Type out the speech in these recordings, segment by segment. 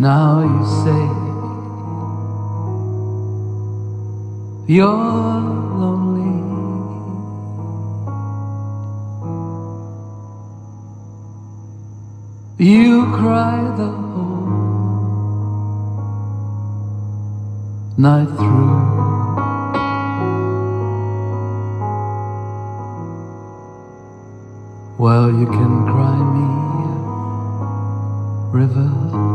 Now you say you're lonely. You cry the whole night through. Well, you can cry me a river.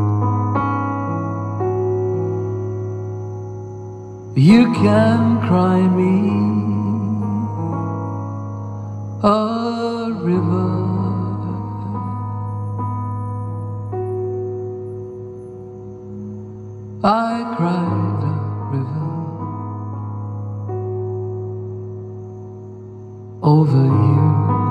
You can cry me a river. I cried a river over you.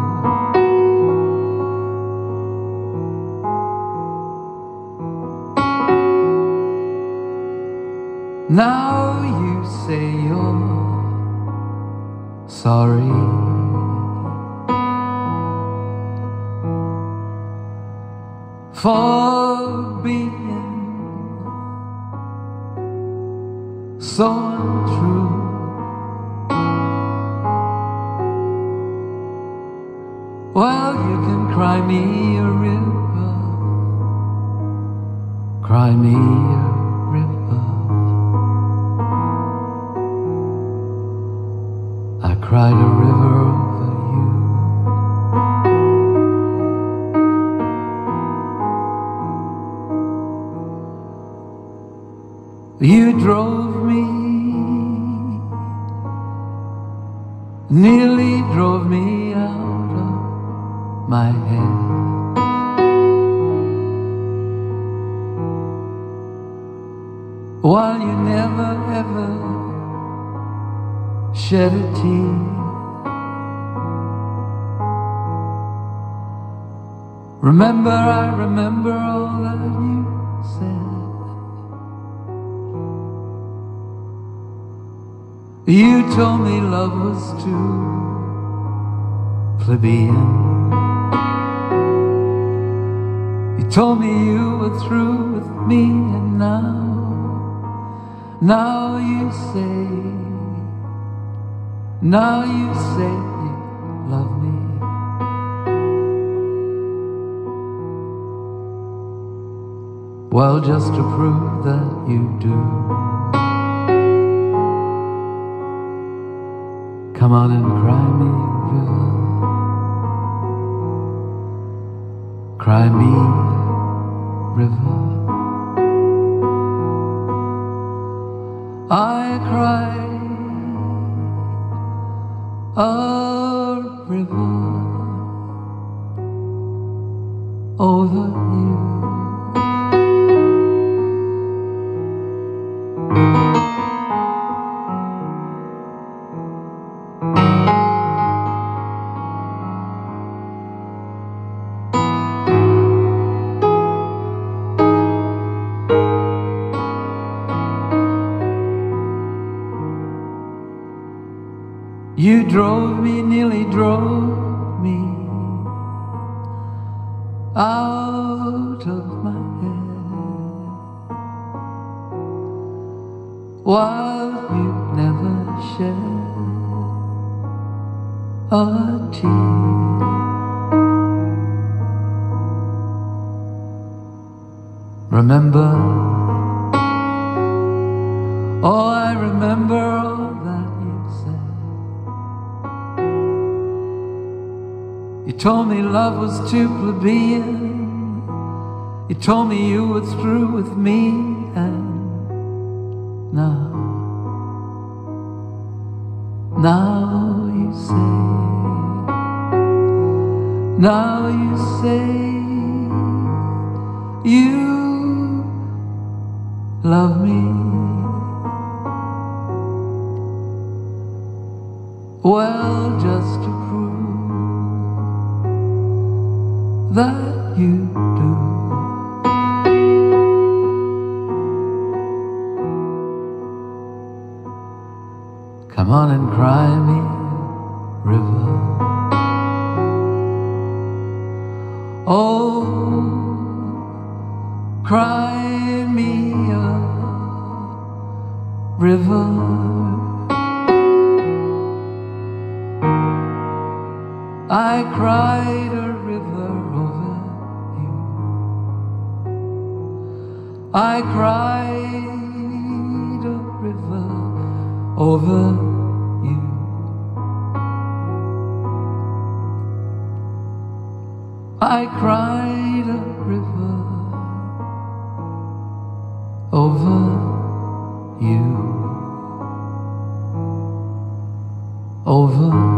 Now you say you're sorry. For being so untrue. Well, you can cry me a river, cry me a river. I cried a river over you. You drove me, nearly drove me out of my head. While you never ever shed a tear. Remember, I remember all that you said. You told me love was too plebeian. You told me you were through with me, and now you say you love me. Well, just to prove that you do, come on and cry me a river, cry me a river. I cried a river over you. You drove me, nearly drove me out of my head, while you never shed a tear. Remember, oh, I remember all that you said. You told me love was too plebeian. You told me you were through with me, and now you say you love me. Well, just to prove that you do, come on and cry me a river. Oh, cry me river. I cried a river over you. I cried a river over you. I cried a river over you. Over